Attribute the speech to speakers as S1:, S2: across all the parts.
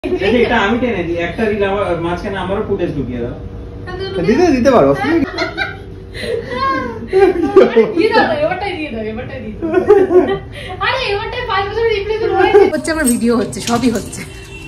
S1: এটা আমি টেনে দিই, একটা রিল আমার মাঝখানে আমারও ফুটেজ ঢুকিয়ে দাও।
S2: দিতে পারো।
S3: আমার ভিডিও হচ্ছে, সবই হচ্ছে।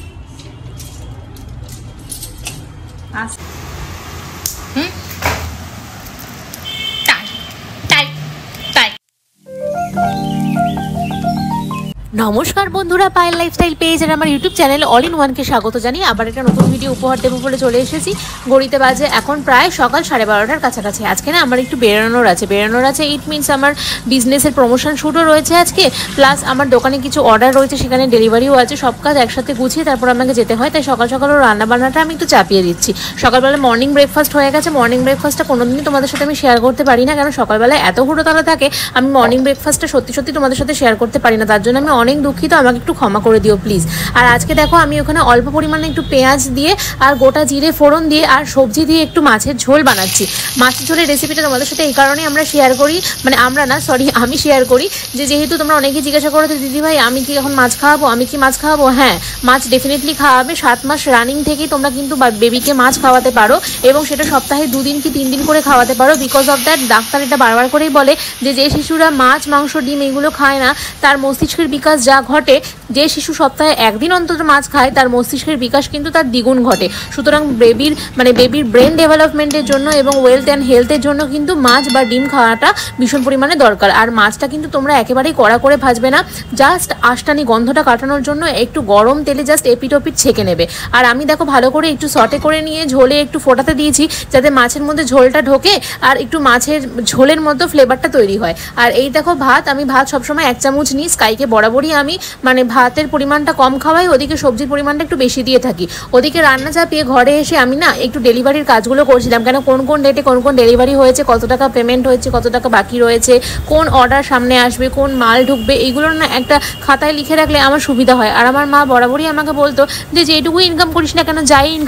S3: নমস্কার বন্ধুরা, পায়েল লাইফস্টাইল পেজ আর আমার ইউটিউব চ্যানেল অল ইন ওয়ানকে স্বাগত জানিয়ে আবার একটা নতুন ভিডিও উপহার দেবো বলে চলে এসেছি। ঘড়িতে বাজে এখন প্রায় সকাল 12:30টার কাছাকাছি। আজকে না আমার একটু বেরোনোর আছে। ইট মিনস আমার বিজনেসের প্রমোশন শ্যুটও রয়েছে আজকে, প্লাস আমার দোকানে কিছু অর্ডার রয়েছে, সেখানে ডেলিভারিও আছে। সব কাজ একসাথে গুছিয়ে তারপর আমাকে যেতে হয়, তাই সকাল সকাল রান্নাবান্নাটা আমি একটু চাপিয়ে দিচ্ছি। সকালবেলা মর্নিং ব্রেকফাস্ট হয়ে গেছে। মর্নিং ব্রেকফাস্টটা কোনোদিনই তোমাদের সাথে আমি শেয়ার করতে পারি না, কারণ সকালবেলায় এত হুড়োতালা থাকে, আমি মর্নিং ব্রেকফাস্টটা সত্যি তোমাদের সাথে শেয়ার করতে পারি না। তার জন্য আমি অনেক দুঃখিত, আমাকে একটু ক্ষমা করে দিও প্লিজ। আর আজকে দেখো আমি ওখানে অল্প পরিমাণে একটু পেঁয়াজ দিয়ে আর গোটা জিরে ফোড়ন দিয়ে আর সবজি দিয়ে একটু মাছের ঝোল বানাচ্ছি। মাছের ঝোলের রেসিপিটা তোমাদের সাথে এই কারণেই আমরা শেয়ার করি, মানে আমি শেয়ার করি যে যেহেতু তোমরা অনেকেই জিজ্ঞাসা করো যে দিদি ভাই আমি কি এখন মাছ খাওয়াবো, হ্যাঁ মাছ ডেফিনেটলি খাওয়াবে। 7 মাস রানিং থেকেই তোমরা কিন্তু বেবিকে মাছ খাওয়াতে পারো, এবং সেটা সপ্তাহে 2 দিন কি 3 দিন করে খাওয়াতে পারো। বিকজ অফ দ্যাট ডাক্তার এটা বারবার করেই বলে যে শিশুরা মাছ মাংস ডিম এগুলো খায় না, তার মস্তিষ্কের বিকাশ যা ঘটে, যে শিশু সপ্তাহে 1 দিন অন্তত মাছ খায় তার মস্তিষ্কের বিকাশ কিন্তু তার দ্বিগুণ ঘটে। সুতরাং বেবির ব্রেন ডেভেলপমেন্টের জন্য এবং ওয়েলথ অ্যান্ড হেলথের জন্য কিন্তু মাছ বা ডিম খাওয়াটা ভীষণ পরিমাণে দরকার। আর মাছটা কিন্তু তোমরা একেবারেই কড়া করে ভাজবে না, জাস্ট আঁশটানি গন্ধটা কাটানোর জন্য একটু গরম তেলে জাস্ট এপিট ছেঁকে নেবে। আর আমি দেখো ভালো করে একটু সটে করে নিয়ে ঝোলে একটু ফোটাতে দিয়েছি, যাতে মাছের মধ্যে ঝোলটা ঢোকে আর একটু মাছের ঝোলের মতো ফ্লেভারটা তৈরি হয়। আর এই দেখো আমি ভাত সবসময় 1 চামচ নিই। স্কাইকে বরাবরই আমি ভাতের পরিমাণটা কম খাওয়াই, ওদিকে সবজির পরিমাণটা একটু বেশি দিয়ে থাকি। ওদিকে রান্না চাপিয়ে ঘরে এসে আমি না একটু ডেলিভারির কাজগুলো করছিলাম, কেন কোন ডেটে কোন ডেলিভারি হয়েছে, কত টাকা পেমেন্ট হয়েছে, কত টাকা বাকি রয়েছে, কোন অর্ডার সামনে আসবে, কোন মাল ঢুকবে, এইগুলো না একটা খাতায় লিখে রাখলে আমার সুবিধা হয়। আর আমার মা বরাবরই আমাকে বলতো যে যেটুকুই ইনকাম করিস না কেন,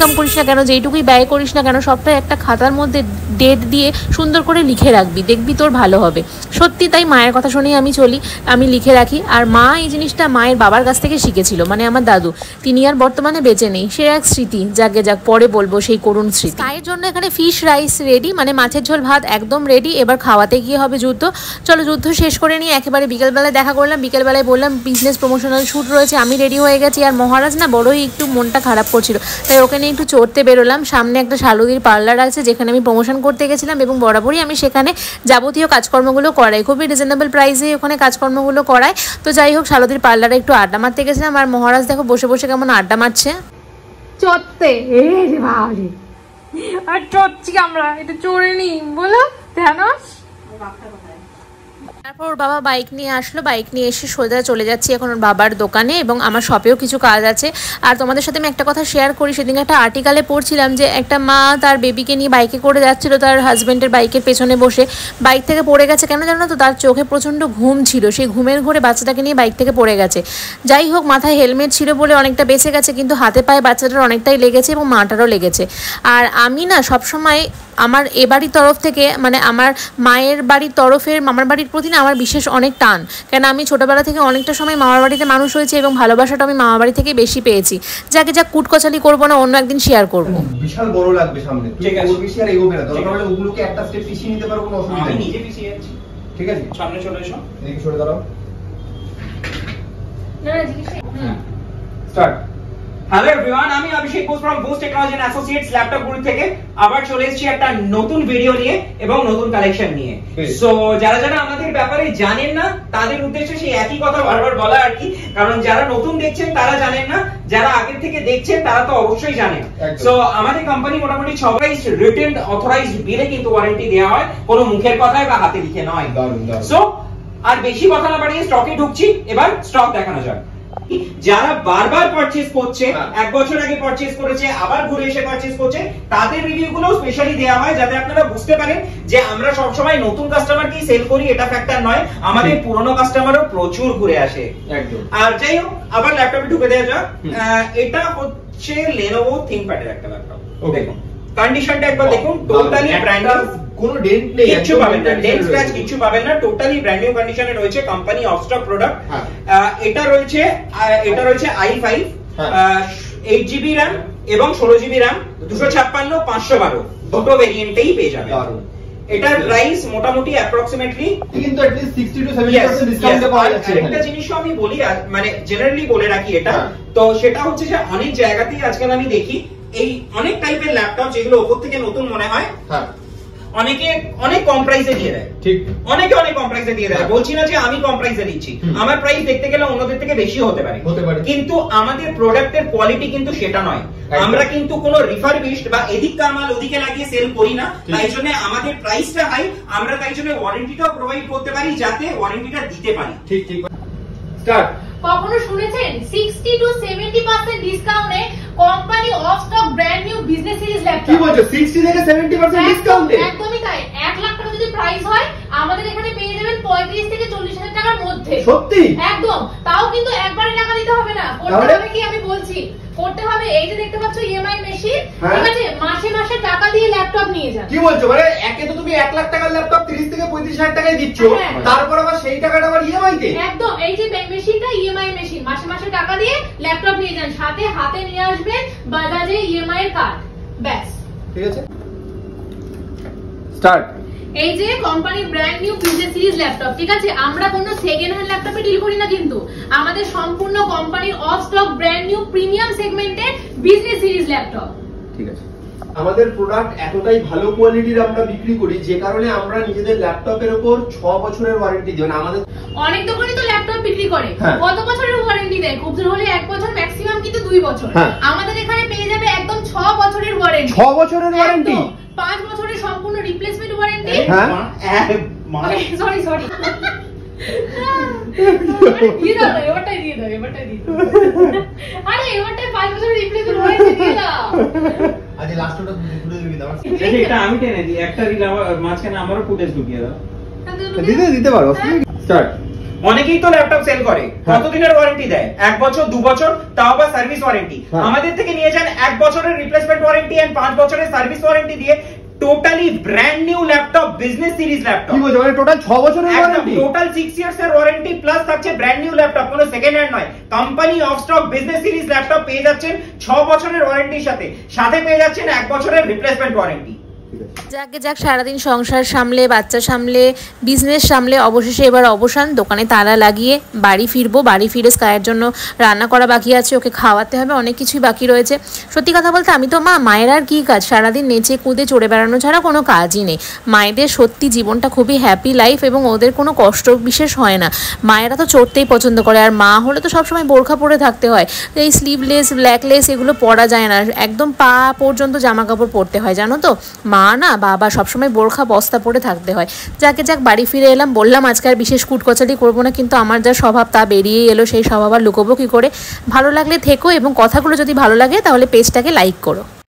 S3: যেটুকুই ব্যয় করিস না কেন, সবটাই একটা খাতার মধ্যে ডেট দিয়ে সুন্দর করে লিখে রাখবি, দেখবি তোর ভালো হবে। সত্যি তাই, মায়ের কথা শুনেই আমি চলি, আমি লিখে রাখি। আর মা এই জিনিসটা মায়ের বাবার কাছ থেকে শিখেছিল, আমার দাদু। তিনি আর বর্তমানে বেঁচে নেই, সে এক স্মৃতি, যাক পরে বলবো সেই করুণ স্মৃতি। তাই জন্য এখানে ফিশ রাইস রেডি, মাছের ঝোল ভাত একদম রেডি। এবার খাওয়াতে গিয়ে হবে যুদ্ধ। চলো যুদ্ধ শেষ করে নিয়ে একেবারে বিকেলবেলায় দেখা করলাম। বিকেলবেলায় বললাম বিজনেস প্রমোশনাল শ্যুট রয়েছে, আমি রেডি হয়ে গেছি। আর মহারাজ না বড়ই একটু মনটা খারাপ করছিল, তাই ওকে নিয়ে একটু চড়তে বেরোলাম। সামনে একটা শালুদির পার্লার আছে, যেখানে আমি প্রমোশন করতে গেছিলাম, এবং বরাবরই আমি সেখানে যাবতীয় কাজকর্মগুলো করাই, খুবই রিজনেবল প্রাইসে ওখানে কাজকর্মগুলো করাই। তো যাই হোক, শালুদির পার্লারে একটু আড্ডা মারতে গেছিলাম। আর মহারাজ দেখো বসে বসে কেমন আড্ডা মারছে চড়তে। আর চড়ছি আমরা, এটা চড়ে নি বলো ধ্যানস। তারপর ওর বাবা বাইক নিয়ে আসলো, বাইক নিয়ে এসে সোজা চলে যাচ্ছি এখন ওর বাবার দোকানে, এবং আমার শপেও কিছু কাজ আছে। আর তোমাদের সাথে আমি একটা কথা শেয়ার করি, সেদিন একটা আর্টিকেলে পড়ছিলাম যে একটা মা তার বেবিকে নিয়ে বাইকে করে যাচ্ছিল, তার হাজব্যান্ডের বাইকের পেছনে বসে বাইক থেকে পড়ে গেছে। কেন জানো তো? তার চোখে প্রচণ্ড ঘুম ছিল, সেই ঘুমের ঘোরে বাচ্চাটাকে নিয়ে বাইক থেকে পড়ে গেছে। যাই হোক, মাথায় হেলমেট ছিল বলে অনেকটা বেঁচে গেছে, কিন্তু হাতে পায়ে বাচ্চাটার অনেকটাই লেগেছে এবং মাটারও লেগেছে। আর আমি না সবসময় আমার এ বাড়ির তরফ থেকে, আমার মায়ের বাড়ির তরফের মামার বাড়ির প্রতি না আমার বিশেষ অনেক টান, কেন আমি ছোটোবেলা থেকে অনেকটা সময় মামার বাড়িতে মানুষ হয়েছে, এবং ভালোবাসাটা আমি মামার বাড়ি থেকে বেশি পেয়েছি। যাক কুটকচালি করবো না, অন্য একদিন শেয়ার করবো।
S2: বিশাল বড় লাগবে সামনে, ঠিক আছে? বেশি আর এগোবে না, দরকার হলে ওগুলোকে একটা স্টেপ পিছিয়ে নিতে পারো, কোনো অসুবিধা নেই।
S1: আমি নিজে পিছিয়ে যাচ্ছি,
S2: ঠিক আছে?
S1: সামনে চলে এসো,
S2: এদিকে সরে দাঁড়াও। স্টার্ট।
S1: হ্যালো এভরিওয়ান, আমি Abhishek Ghosh from Ghosh technology and associates laptop Guru থেকে আবার চলে এসেছি একটা নতুন ভিডিও নিয়ে এবং নতুন কালেকশন নিয়ে। সো যারা আমাদের ব্যাপারে জানেন না তাদের উদ্দেশ্যে সেই একই কথা বারবার বলা আর কি, কারণ যারা নতুন দেখছেন তারা জানেন না, যারা আগের থেকে দেখছেন তারা তো অবশ্যই জানেন। সো আমাদের কোম্পানি মোটামুটি সবাই রিটেন অথরাইজড বিলে কিন্তু ওয়ারেন্টি দেওয়া হয়, কোনো মুখের কথায় বা হাতে লিখে নয়। সো আর বেশি কথা না বাড়িয়ে স্টকে ঢুকছি, এবার স্টক দেখানো যাক। যারা বারবার পারচেজ করছে, 1 বছর আগে পারচেজ করেছে, আবার ঘুরে এসে পারচেজ করছে, তাদের রিভিউ গুলো স্পেশালি দেওয়া হয়, যাতে আপনারা বুঝতে পারেন যে আমরা সব সময় নতুন কাস্টমারকেই সেল করি এটা ফ্যাক্টর নয়, আমাদের পুরনো কাস্টমারও প্রচুর ঘুরে আসে। একদম। আর যাই হোক, আবার ল্যাপটপে ঢুকে দেওয়া যাক। এটা হচ্ছে Lenovo ThinkPad এর একটা ল্যাপটপ। দেখুন কন্ডিশনটা একবার দেখুন, টোটালি ব্র্যান্ড নিউ, কোনো ডেন্ট নেই, কিছু পাবেন না, ডেন্ট স্ক্র্যাচ কিছু পাবেন না, টোটালি ব্র্যান্ড নিউ কন্ডিশনে রয়েছে, কোম্পানি অফ স্টক প্রোডাক্ট। এটা রয়েছে i5 8GB RAM এবং 16GB RAM 256 512 দুটো ভেরিয়েন্টেই পেয়ে যাবে। এটার প্রাইস মোটামুটি অ্যাপ্রক্সিমেটলি
S2: কিন্তু at least 60 to 70% ডিসকাউন্টে পাওয়া যাচ্ছে।
S1: একটা জিনিসও আমি বলি, মানে জেনারেলি বলে রাখি এটা, তো সেটা হচ্ছে যে অনেক জায়গাতেই আজকাল আমি দেখি এই অনেক টাইপের ল্যাপটপ যেগুলো উপর থেকে নতুন মনে হয়, হ্যাঁ, অনেকে অনেক কম প্রাইসে দিয়ে দেয়। ঠিক, অনেকে অনেক কম প্রাইসে দিয়ে দেয়। বলছি না যে আমি কম প্রাইসে দিচ্ছি, আমার প্রাইস দেখতে গেলে অন্যদের থেকে বেশি হতে পারে, কিন্তু আমাদের প্রোডাক্টের কোয়ালিটি কিন্তু সেটা নয়। আমরা কিন্তু কোনো রিফারবিশড বা এদিককার মাল ওদিকে লাগিয়ে সেল করি না, তাই জন্য আমাদের প্রাইসটা হাই। আমরা তাই জন্য ওয়ারেন্টিটাও প্রোভাইড করতে পারি, যাতে ওয়ারেন্টিটা দিতে পারি। ঠিক ঠিক, স্টার্ট।
S3: কখনো শুনেছেন 60 to 70% ডিসকাউন্টে company of stock brand new business series laptop?
S2: কি বলছো, 60 থেকে 70% ডিসকাউন্টে?
S3: একদমই তাই। 1 লাখ টাকা যদি প্রাইস হয়, আমাদের এখানে পেয়ে যাবেন 35 থেকে 40 হাজার টাকার মধ্যে।
S2: সত্যি?
S3: একদম। তাও কিন্তু একবারে টাকা দিতে হবে না, করতে হবে কি আমি বলছি, করতে হবে এই যে দেখতে পাচ্ছ ইএমআই মেশিন, ঠিক আছে, মাসে মাসে টাকা দিয়ে ল্যাপটপ নিয়ে যান।
S2: কি বলছো, মানে একে তো তুমি 1 লাখ টাকার ল্যাপটপ 30 থেকে 35 হাজার টাকায় দিচ্ছ, তারপর আবার সেই টাকাটা আবার ইএমআই তে?
S3: একদম। এই যে মেশিনটা ইএমআই মেশিন, মাসে মাসে টাকা দিয়ে ল্যাপটপ নিয়ে যান, সাথে হাতে নিয়ে আসবেন বাজাজে ইএমআই এর কার্ড, ব্যাস।
S2: ঠিক আছে, স্টার্ট।
S3: এই যে কোম্পানির brand new business series laptop, ঠিক আছে, আমরা কোনো সেকেন্ড হ্যান্ড ল্যাপটপে ডিল করি না, কিন্তু আমাদের সম্পূর্ণ কোম্পানির of stock brand new premium সেগমেন্টের বিজনেস সিরিজ ল্যাপটপ।
S2: ঠিক আছে, আমাদের প্রোডাক্ট এতটাই ভালো কোয়ালিটির আমরা বিক্রি করি, যে কারণে আমরা নিজেদের ল্যাপটপের উপর 6 বছরের ওয়ারেন্টি দিই। আমাদের
S3: অনেক দোকানে তো ল্যাপটপ বিক্রি করে কত বছরের ওয়ারেন্টি দেয়, খুব জোর হলে 1 বছর, ম্যাক্সিমাম কিন্তু 2 বছর। আমাদের এখানে পেয়ে যাবে একদম 6 বছরের ওয়ারেন্টি।
S2: 6 বছরের ওয়ারেন্টি,
S3: 5 বছরের সম্পূর্ণ রিপ্লেসমেন্ট ওয়ারেন্টি।
S2: হ্যাঁ,
S3: সরি দিয়ে দাও, এবারটাই দিয়ে দাও, এবারটাই দিয়ে দাও। আরে এবারটাই 5 বছরের রিপ্লেসমেন্ট ওয়ারেন্টি দিয়ে দাও।
S2: আজ লাস্টটা ঘুরে দিবি দাও।
S1: এটা আমি টেনে দিই, একটা দিলে মাঝখানে আমারও ফুটেজ ঢুকিয়ে দাও।
S2: দিতে পারো। স্টার্ট।
S1: অনেকেই তো ল্যাপটপ সেল করে, কতদিনের ওয়ারেন্টি দেয়? 1 বছর, 2 বছর, তাও আবার সার্ভিস ওয়ারেন্টি। আমাদের থেকে নিয়ে যান 1 বছরের রিপ্লেসমেন্ট ওয়ারেন্টি এন্ড 5 বছরের সার্ভিস ওয়ারেন্টি দিয়ে totally brand new laptop, business series laptop.
S2: কি বলছো, মানে টোটাল 6 বছরের ওয়ারেন্টি?
S1: টোটাল 6 ইয়ার্স এর ওয়ারেন্টি প্লাস থাকছে ব্র্যান্ড নিউ ল্যাপটপ, কোনো সেকেন্ড হ্যান্ড নয়। Company of stock business series laptop পেয়ে যাচ্ছেন 6 বছরের ওয়ারেন্টির সাথে, সাথে পেয়ে যাচ্ছেন 1 বছরের রিপ্লেসমেন্ট ওয়ারেন্টি।
S3: যাক সারাদিন সংসার সামলে, বাচ্চা সামলে, বিজনেস সামলে অবশেষে এবার অবসান। দোকানে তালা লাগিয়ে বাড়ি ফিরবো। বাড়ি ফিরে স্কায়ের জন্য রান্না করা বাকি আছে, ওকে খাওয়াতে হবে, অনেক কিছুই বাকি রয়েছে। সত্যি কথা বলতে আমি তো মায়ের আর কি কাজ, সারাদিন নেচে কুদে চড়ে বেড়ানো ছাড়া কোনো কাজই নেই। মায়েদের সত্যি জীবনটা খুবই হ্যাপি লাইফ, এবং ওদের কোনো কষ্ট বিশেষ হয় না। মায়েরা তো চড়তেই পছন্দ করে, আর মা হলে তো সবসময় বোরখা পরে থাকতে হয়। এই স্লিভলেস, ব্ল্যাকলেস এগুলো পরা যায় না, একদম পা পর্যন্ত জামা কাপড় পরতে হয়, জানো তো। মা না বাবা সবসময় বোরখা বস্তা পরে থাকতে হয়। যাক বাড়ি ফিরে এলাম। বললাম আজকে আর বিশেষ কুটকচালি করবো না, কিন্তু আমার যা স্বভাব তা বেরিয়েই এলো। সেই স্বভাব আর লুকোবো কি করে? ভালো লাগলে থেকো, এবং কথাগুলো যদি ভালো লাগে তাহলে পেজটাকে লাইক করো।